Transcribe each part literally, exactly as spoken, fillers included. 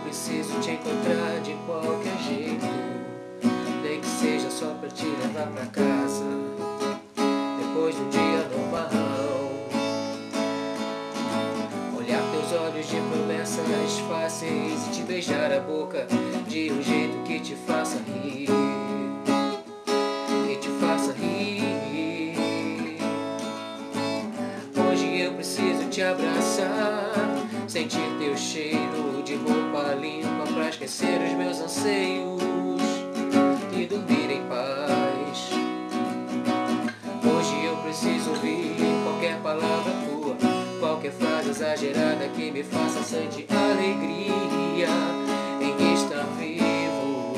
preciso te encontrar de qualquer jeito, nem que seja só pra te levar pra casa, depois de um dia normal. Olhar teus olhos de promessas fáceis e te beijar a boca de um jeito que te faça rir, que te faça rir. Hoje eu preciso te abraçar, sentir teu cheiro de roupa limpa pra esquecer os meus anseios e dormir em paz. Hoje eu preciso ouvir qualquer palavra tua, qualquer frase exagerada que me faça sentir alegria em estar vivo.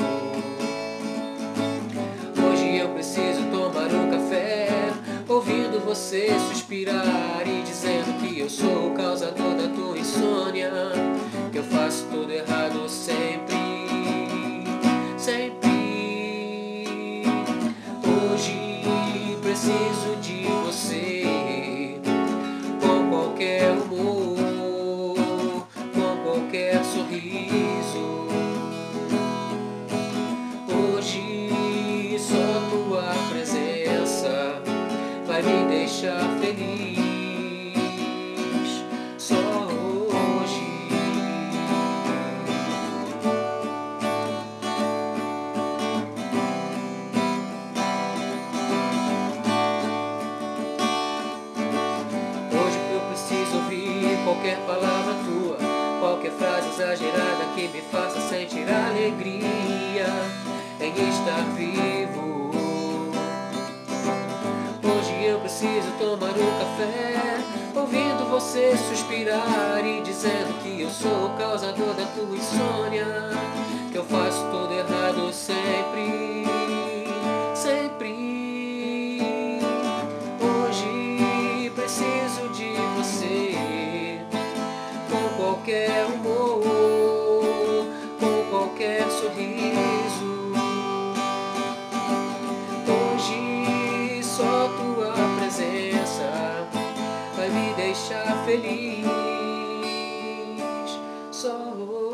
Hoje eu preciso tomar um café, ouvindo você suspirar e dizendo que eu sou o causador da tua insônia, que eu faço tudo errado sempre, sempre. Hoje preciso de você, com qualquer humor, com qualquer sorriso. Hoje só tua presença vai me deixar feliz, só hoje. Hoje eu preciso ouvir qualquer palavra tua, qualquer frase exagerada que me faça sentir alegria em estar vivo. Hoje eu preciso tomar um café, ouvindo você suspirar e dizendo que eu sou o causador da tua insônia, que eu faço tudo errado sempre, sempre. Hoje preciso de você, com qualquer humor, com qualquer sorriso. Hoje só tua presença vai me deixar feliz, só